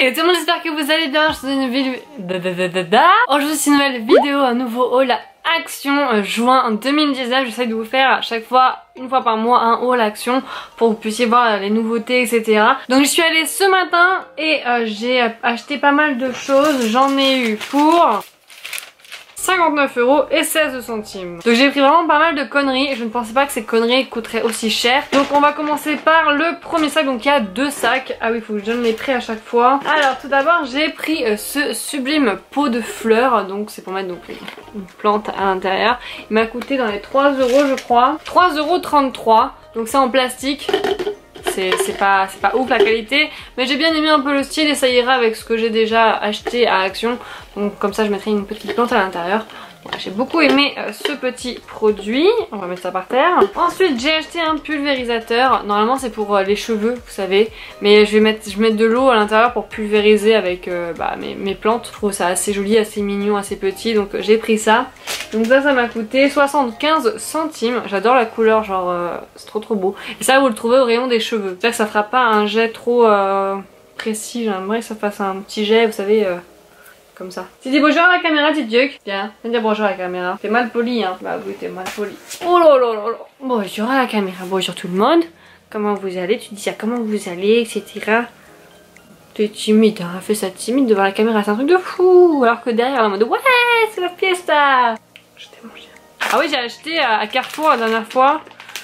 Et tout le monde, j'espère que vous allez bien. Je vous fais une vidéo. Aujourd'hui c'est une nouvelle vidéo, un nouveau haul Action juin 2019. J'essaie de vous faire à chaque fois, une fois par mois, un haul Action pour que vous puissiez voir les nouveautés, etc. Donc je suis allée ce matin et j'ai acheté pas mal de choses. J'en ai eu pour 59 € et 16 centimes. Donc j'ai pris vraiment pas mal de conneries et je ne pensais pas que ces conneries coûteraient aussi cher. Donc on va commencer par le premier sac. Donc il y a deux sacs. Ah oui, il faut que je donne les prix à chaque fois. Alors tout d'abord j'ai pris ce sublime pot de fleurs. Donc c'est pour mettre donc une plante à l'intérieur. Il m'a coûté dans les 3 € je crois. 3,33 €. Donc c'est en plastique. C'est pas ouf la qualité, mais j'ai bien aimé un peu le style et ça ira avec ce que j'ai déjà acheté à Action. Donc comme ça je mettrai une petite plante à l'intérieur. Voilà, j'ai beaucoup aimé ce petit produit. On va mettre ça par terre. Ensuite j'ai acheté un pulvérisateur. Normalement c'est pour les cheveux, vous savez, mais je vais mettre de l'eau à l'intérieur pour pulvériser avec mes plantes. Je trouve ça assez joli, assez mignon, assez petit, donc j'ai pris ça. Donc ça m'a coûté 75 centimes. J'adore la couleur, genre c'est trop beau. Et ça vous le trouvez au rayon des cheveux. C'est-à-dire que ça fera pas un jet trop précis. J'aimerais que ça fasse un petit jet, vous savez, comme ça. Tu dis bonjour à la caméra, petite Duc. Viens dire bonjour à la caméra. T'es mal poli, hein. Bah oui, t'es mal poli. Oh là là là là. Bonjour à la caméra, bonjour tout le monde. Comment vous allez? Tu dis comment vous allez, etc. T'es timide, hein. Fais ça timide devant la caméra, c'est un truc de fou. Alors que derrière, la mode ouais, c'est la fiesta. Ah oui, j'ai acheté à Carrefour la dernière fois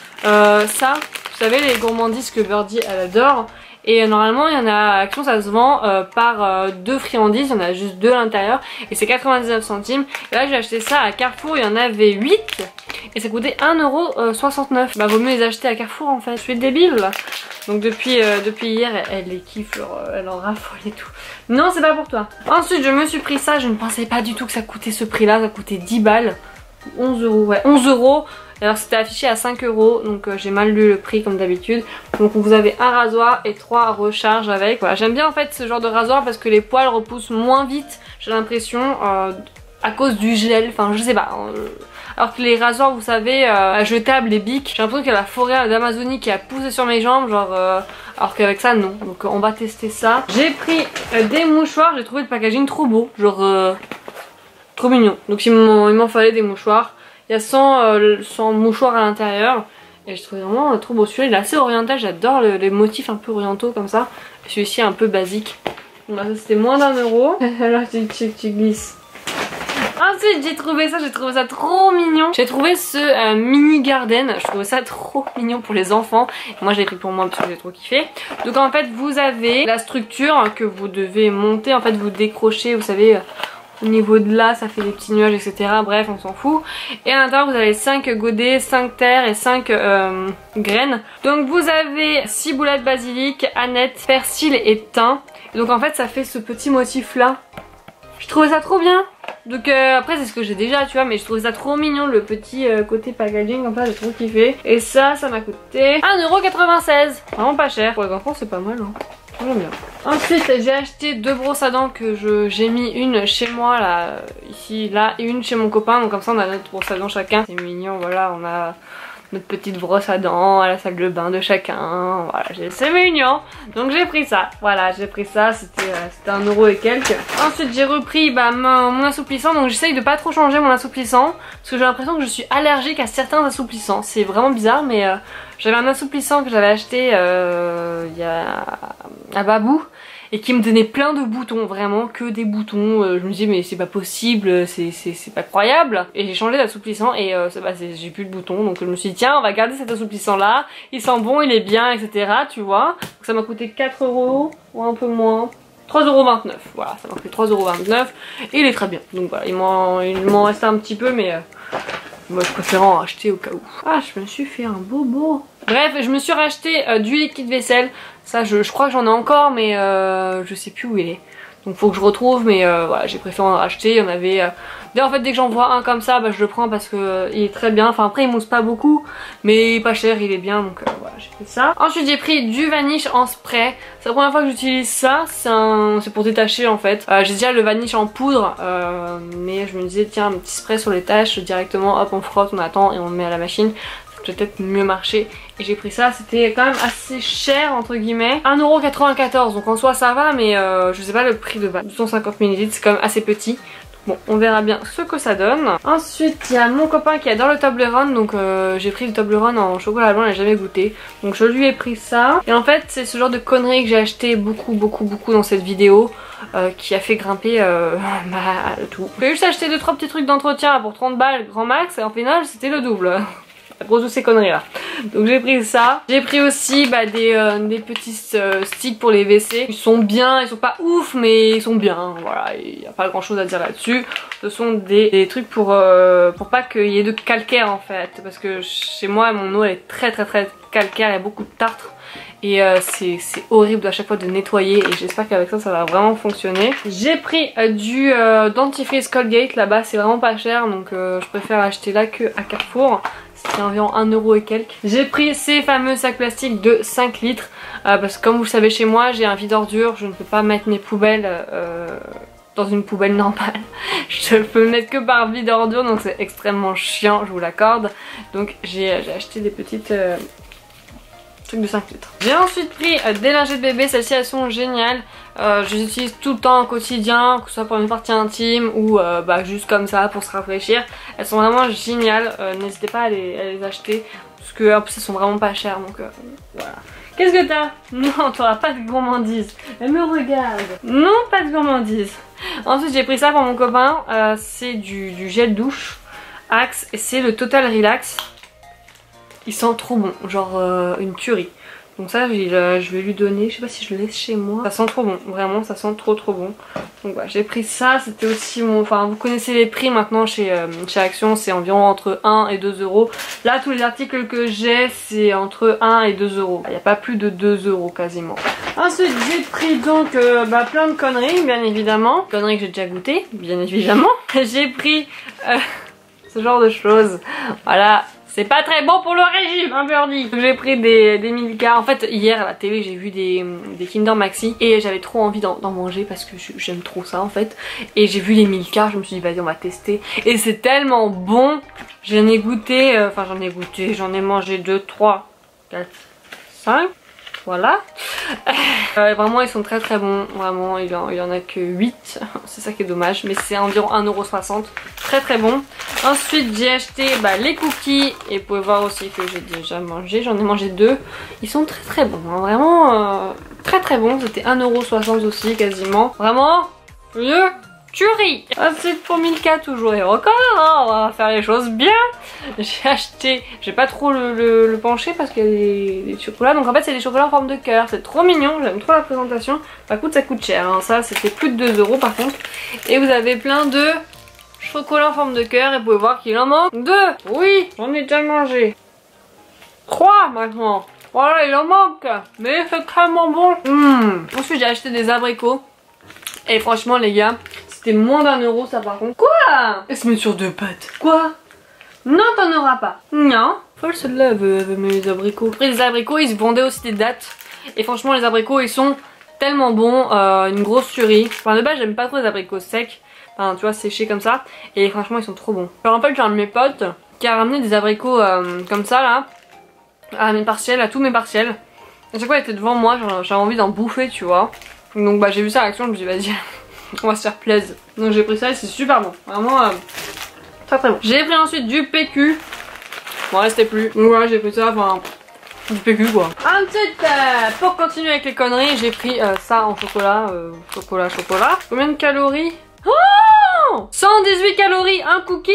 ça, vous savez les gourmandises que Birdie elle adore. Et normalement il y en a à Action, ça se vend par deux friandises, il y en a juste deux à l'intérieur et c'est 99 centimes. Et là j'ai acheté ça à Carrefour, il y en avait 8 et ça coûtait 1,69 €. Bah vaut mieux les acheter à Carrefour en fait, je suis débile là. Donc depuis hier elle les kiffe, elle en raffole et tout. Non c'est pas pour toi. Ensuite je me suis pris ça, je ne pensais pas du tout que ça coûtait ce prix là, ça coûtait 10 balles. 11 €, ouais 11 €. Alors c'était affiché à 5 €, donc j'ai mal lu le prix comme d'habitude. Donc vous avez un rasoir et 3 recharges avec. Voilà, j'aime bien en fait ce genre de rasoir parce que les poils repoussent moins vite, j'ai l'impression, à cause du gel, enfin je sais pas. Alors que les rasoirs, vous savez, jetables, les bics, j'ai l'impression qu'il y a la forêt d'Amazonie qui a poussé sur mes jambes, genre, alors qu'avec ça non. Donc on va tester ça. J'ai pris des mouchoirs, j'ai trouvé le packaging trop beau, genre trop mignon. Donc il m'en fallait des mouchoirs. Il y a 100 mouchoirs à l'intérieur. Et je trouve vraiment trop beau. Celui-là il est assez oriental. J'adore les motifs un peu orientaux comme ça. Celui-ci est un peu basique. Donc là c'était moins d'1 €. Alors tu glisses. Ensuite j'ai trouvé ça trop mignon. J'ai trouvé ce mini garden. Je trouvais ça trop mignon pour les enfants. Et moi je l'ai pris pour moi parce que j'ai trop kiffé. Donc en fait vous avez la structure que vous devez monter. En fait vous décrochez, vous savez... Au niveau de là, ça fait des petits nuages, etc. Bref, on s'en fout. Et à l'intérieur, vous avez 5 godets, 5 terres et 5 graines. Donc vous avez ciboulette, basilic, aneth, persil et thym. Et donc en fait, ça fait ce petit motif là. Je trouvais ça trop bien. Donc après, c'est ce que j'ai déjà, tu vois. Mais je trouvais ça trop mignon, le petit côté packaging. Comme ça, j'ai trop kiffé. Et ça m'a coûté 1,96 €. Vraiment pas cher. Pour les enfants, c'est pas mal, hein. J'aime bien. Ensuite j'ai acheté deux brosses à dents que j'ai mis une chez moi là, ici, là, et une chez mon copain. Donc comme ça on a notre brosse à dents chacun. C'est mignon, voilà, on a notre petite brosse à dents à la salle de bain de chacun. Voilà, c'est mignon. Donc j'ai pris ça, voilà, j'ai pris ça, c'était 1 € et quelques. Ensuite j'ai repris mon assouplissant. Donc j'essaye de pas trop changer mon assouplissant parce que j'ai l'impression que je suis allergique à certains assouplissants. C'est vraiment bizarre, mais j'avais un assouplissant que j'avais acheté à Babou et qui me donnait plein de boutons, vraiment que des boutons. Je me disais mais c'est pas possible, c'est pas croyable. Et j'ai changé d'assouplissant et j'ai plus de boutons. Donc je me suis dit tiens on va garder cet assouplissant là, il sent bon, il est bien, etc. Tu vois. Donc ça m'a coûté 4 € ou un peu moins. 3,29 €, voilà, ça m'a fait 3,29 € et il est très bien. Donc voilà, il m'en reste un petit peu mais moi je préfère en racheter au cas où. Ah je me suis fait un bobo. Bref, je me suis racheté du liquide vaisselle. Ça je crois que j'en ai encore mais je sais plus où il est. Donc faut que je retrouve mais voilà, j'ai préféré en racheter. Il y en avait... En fait dès que j'en vois un comme ça, je le prends parce que il est très bien. Enfin après il mousse pas beaucoup mais pas cher, il est bien. Donc voilà, j'ai fait ça. Ensuite j'ai pris du vanish en spray. C'est la première fois que j'utilise ça. C'est pour détacher en fait. J'ai déjà le vanish en poudre mais je me disais tiens un petit spray sur les taches directement. Hop on frotte, on attend et on le met à la machine. Ça peut peut-être mieux marcher Et j'ai pris ça, c'était quand même assez cher entre guillemets, 1,94€, donc en soi ça va, mais je sais pas le prix de base. 250 ml, c'est quand même assez petit. Bon, on verra bien ce que ça donne. Ensuite, il y a mon copain qui adore le Toblerone, donc j'ai pris le Toblerone en chocolat blanc, il n'a jamais goûté. Donc je lui ai pris ça. Et en fait, c'est ce genre de conneries que j'ai acheté beaucoup dans cette vidéo, qui a fait grimper tout. J'ai juste acheté 2-3 petits trucs d'entretien pour 30 balles, grand max, et en final, c'était le double. À cause de ces conneries là. Donc j'ai pris ça. J'ai pris aussi des petits sticks pour les WC. Ils sont bien, ils sont pas ouf mais ils sont bien. Voilà, il n'y a pas grand chose à dire là-dessus. Ce sont des trucs pour pas qu'il y ait de calcaire en fait. Parce que chez moi mon eau elle est très calcaire, il y a beaucoup de tartre. Et c'est horrible à chaque fois de nettoyer et j'espère qu'avec ça ça va vraiment fonctionner. J'ai pris du dentifrice Colgate là-bas, c'est vraiment pas cher donc je préfère acheter là que à Carrefour. C'était environ 1€ et quelques. J'ai pris ces fameux sacs plastiques de 5 litres parce que comme vous le savez chez moi j'ai un vide ordures, je ne peux pas mettre mes poubelles dans une poubelle normale. Je peux le mettre que par vide ordures donc c'est extrêmement chiant, je vous l'accorde. Donc j'ai acheté des petites trucs de 5 litres. J'ai ensuite pris des lingettes bébé, celles-ci elles sont géniales. Je les utilise tout le temps au quotidien, que ce soit pour une partie intime ou juste comme ça pour se rafraîchir. Elles sont vraiment géniales, n'hésitez pas à les acheter parce que en plus elles sont vraiment pas chères donc voilà. Qu'est-ce que t'as? Non, t'auras pas de gourmandise. Elle me regarde. Non, pas de gourmandise. Ensuite j'ai pris ça pour mon copain, c'est du gel douche Axe et c'est le Total Relax. Il sent trop bon, genre une tuerie. Donc ça je vais lui donner, je sais pas si je le laisse chez moi. Ça sent trop bon, vraiment ça sent trop bon. Donc voilà, j'ai pris ça, c'était aussi mon... Enfin vous connaissez les prix maintenant chez Action, c'est environ entre 1 et 2€. Là tous les articles que j'ai c'est entre 1 et 2€. Il n'y a pas plus de 2€ quasiment. Ensuite j'ai pris donc plein de conneries bien évidemment. Conneries que j'ai déjà goûté, bien évidemment. J'ai pris ce genre de choses, voilà. C'est pas très bon pour le régime, un birdie. J'ai pris des Milka. En fait, hier à la télé, j'ai vu des Kinder Maxi et j'avais trop envie d'en manger parce que j'aime trop ça en fait. Et j'ai vu les Milka, je me suis dit vas-y on va tester. Et c'est tellement bon. J'en ai goûté, j'en ai mangé 2, 3, 4, 5. Voilà. Vraiment ils sont très bons. Vraiment il y en a que 8. C'est ça qui est dommage. Mais c'est environ 1,60€. Très bon. Ensuite j'ai acheté les cookies. Et vous pouvez voir aussi que j'ai déjà mangé. J'en ai mangé 2. Ils sont très bons. Hein. Vraiment très bons. C'était 1,60€ aussi quasiment. Vraiment mieux. Tuerie. Ensuite pour Milka toujours et encore, hein, on va faire les choses bien. J'ai acheté, j'ai pas trop le pencher parce qu'il y a des chocolats. Donc en fait c'est des chocolats en forme de cœur, c'est trop mignon, j'aime trop la présentation. Par contre ça coûte cher, hein. Ça c'était plus de 2€ par contre. Et vous avez plein de chocolats en forme de cœur et vous pouvez voir qu'il en manque 2. Oui, j'en ai déjà mangé 3 maintenant. Voilà il en manque, mais c'est tellement bon. Ensuite j'ai acheté des abricots. Et franchement les gars, c'était moins d'1€ ça par contre. Quoi? Elle se met sur 2 pattes. Quoi? Non t'en auras pas. Non. Folle celle-là veut mettre les abricots. Après les abricots ils se vendaient aussi des dattes. Et franchement les abricots ils sont tellement bons. Une grosse tuerie. Enfin de base j'aime pas trop les abricots secs. Enfin tu vois séchés comme ça. Et franchement ils sont trop bons. Alors en fait j'ai un de mes potes qui a ramené des abricots comme ça là. À mes partiels, à tous mes partiels. À chaque fois il était devant moi, j'avais envie d'en bouffer tu vois. Donc j'ai vu ça à l'action, je me suis dit vas-y on va se faire plaisir. Donc j'ai pris ça et c'est super bon. Vraiment très bon. J'ai pris ensuite du PQ. Bon restait plus. Donc voilà j'ai pris ça, enfin du PQ quoi. Ensuite pour continuer avec les conneries j'ai pris ça en chocolat. Chocolat. Combien de calories? Oh 118 calories, un cookie.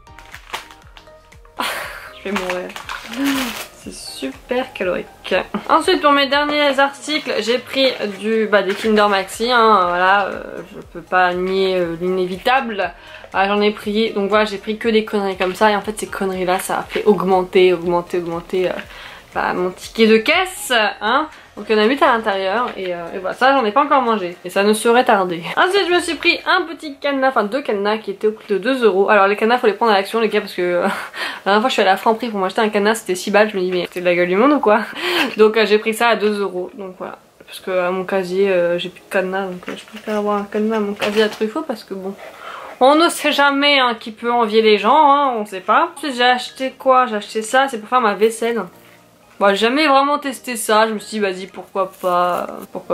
Je vais mourir. C'est super calorique. Ensuite pour mes derniers articles j'ai pris des Kinder Maxi hein, voilà, je peux pas nier l'inévitable. J'en ai pris, donc voilà j'ai pris que des conneries comme ça et en fait ces conneries là ça a fait augmenter mon ticket de caisse hein. Donc il y en a 8 à l'intérieur et voilà ça j'en ai pas encore mangé et ça ne saurait tarder. Ensuite je me suis pris un petit cadenas, enfin 2 cadenas qui étaient au prix de 2€. Alors les cadenas faut les prendre à l'action les gars parce que la dernière fois je suis allée à Franprix pour m'acheter un cadenas c'était 6 balles, je me dis mais c'est de la gueule du monde ou quoi. Donc j'ai pris ça à 2€, donc voilà. Parce que à mon casier j'ai plus de cadenas donc je préfère avoir un cadenas à mon casier à Truffaut parce que bon... On ne sait jamais hein, qui peut envier les gens, hein, on sait pas. Ensuite j'ai acheté quoi? J'ai acheté ça, c'est pour faire ma vaisselle. Bon, j'ai jamais vraiment testé ça, je me suis dit vas-y pourquoi pas,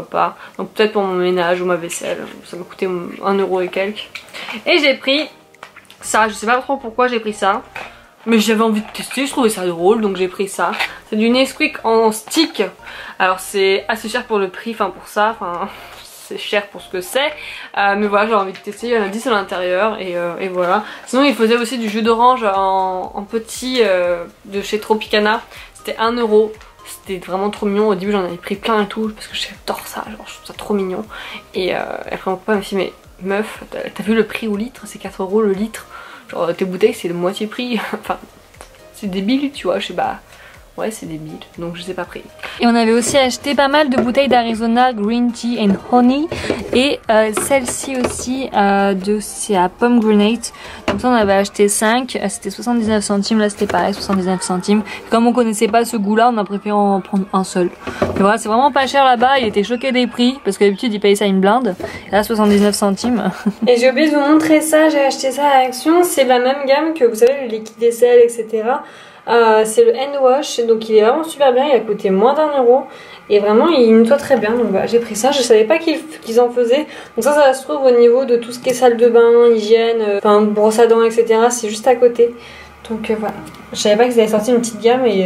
donc peut-être pour mon ménage ou ma vaisselle, ça m'a coûté 1 euro et quelques. Et j'ai pris ça, je sais pas trop pourquoi j'ai pris ça, mais j'avais envie de tester, je trouvais ça drôle donc j'ai pris ça. C'est du Nesquik en stick, alors c'est assez cher pour le prix, enfin pour ça, enfin c'est cher pour ce que c'est, mais voilà j'ai envie de tester, il y en a 10 à l'intérieur et voilà. Sinon il faisait aussi du jus d'orange en petit de chez Tropicana. C'était 1 euro, c'était vraiment trop mignon. Au début j'en avais pris plein et tout parce que j'adore ça, genre je trouve ça trop mignon. Et après mon papa m'a dit mais meuf, t'as vu le prix au litre, c'est 4 euros le litre. Genre tes bouteilles c'est le moitié prix, enfin c'est débile tu vois, je sais pas. Ouais c'est débile, donc je sais pas pris. Et on avait aussi acheté pas mal de bouteilles d'Arizona Green Tea and Honey. Et celle-ci aussi, c'est à Pomegranate. Donc ça on avait acheté 5, c'était 79 centimes, là c'était pareil 79 centimes. Comme on connaissait pas ce goût là, on a préféré en prendre un seul. Mais voilà, c'est vraiment pas cher là-bas, il était choqué des prix, parce que d'habitude il payait ça une blinde. Et là 79 centimes. Et j'ai oublié de vous montrer ça, j'ai acheté ça à Action, c'est la même gamme que vous savez le liquide vaisselle etc. C'est le hand wash, donc il est vraiment super bien, il a coûté moins d'1 euro et vraiment il nettoie très bien, donc voilà, j'ai pris ça, je savais pas qu'ils en faisaient. Donc ça se trouve au niveau de tout ce qui est salle de bain, hygiène, enfin brosse à dents etc, c'est juste à côté. Donc voilà, je savais pas qu'ils avaient sorti une petite gamme et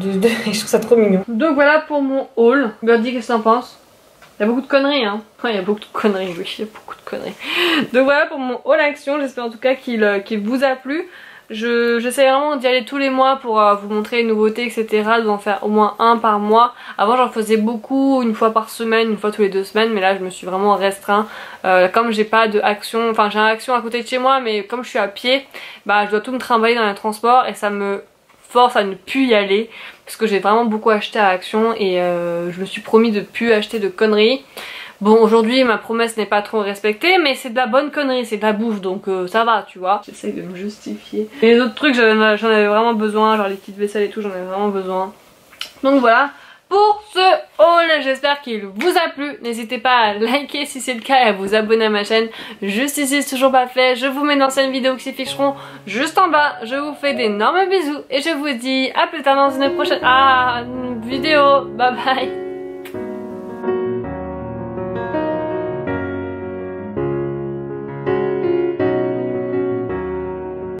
je trouve ça trop mignon. Donc voilà pour mon haul. Birdie, qu'est-ce que t'en penses? Il y a beaucoup de conneries hein. Ouais, il y a beaucoup de conneries, oui, il y a beaucoup de conneries. Donc voilà pour mon haul action, j'espère en tout cas qu'il vous a plu. J'essaie vraiment d'y aller tous les mois pour vous montrer les nouveautés etc, d'en faire au moins un par mois. Avant j'en faisais beaucoup, une fois par semaine, une fois tous les 2 semaines, mais là je me suis vraiment restreint. Comme j'ai pas de action, enfin j'ai un action à côté de chez moi mais comme je suis à pied, bah je dois tout me trimballer dans les transports et ça me force à ne plus y aller parce que j'ai vraiment beaucoup acheté à Action et je me suis promis de plus acheter de conneries. Bon aujourd'hui ma promesse n'est pas trop respectée mais c'est de la bonne connerie, c'est de la bouffe donc ça va tu vois. J'essaye de me justifier. Et les autres trucs j'en avais vraiment besoin, genre les petites vaisselles et tout j'en avais vraiment besoin. Donc voilà pour ce haul, j'espère qu'il vous a plu. N'hésitez pas à liker si c'est le cas et à vous abonner à ma chaîne. Juste ici c'est toujours pas fait, je vous mets d'anciennes vidéos qui s'afficheront juste en bas. Je vous fais d'énormes bisous et je vous dis à plus tard dans une prochaine vidéo. Bye bye.